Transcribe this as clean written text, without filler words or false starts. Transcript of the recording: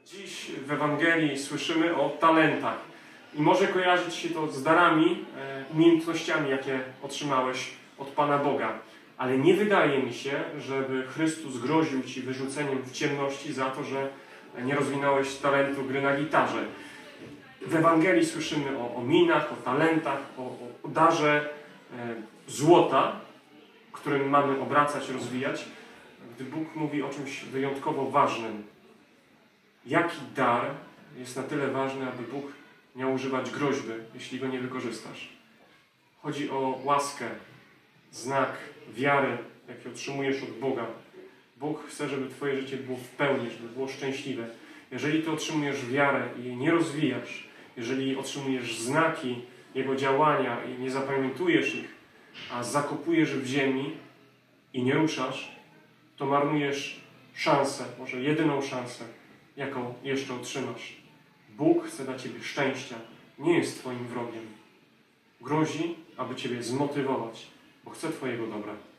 Dziś w Ewangelii słyszymy o talentach. I może kojarzyć się to z darami, umiejętnościami, jakie otrzymałeś od Pana Boga. Ale nie wydaje mi się, żeby Chrystus groził Ci wyrzuceniem w ciemności za to, że nie rozwinąłeś talentu gry na gitarze. W Ewangelii słyszymy o minach, o talentach, o darze złota, którym mamy obracać, rozwijać, gdy Bóg mówi o czymś wyjątkowo ważnym. Jaki dar jest na tyle ważny, aby Bóg miał używać groźby, jeśli go nie wykorzystasz? Chodzi o łaskę, znak wiary, jaki otrzymujesz od Boga. Bóg chce, żeby Twoje życie było w pełni, żeby było szczęśliwe. Jeżeli Ty otrzymujesz wiarę i jej nie rozwijasz, jeżeli otrzymujesz znaki Jego działania i nie zapamiętujesz ich, a zakopujesz w ziemi i nie ruszasz, to marnujesz szansę, może jedyną szansę, jaką jeszcze otrzymasz. Bóg chce dla Ciebie szczęścia, nie jest Twoim wrogiem. Grozi, aby Ciebie zmotywować, bo chce Twojego dobra.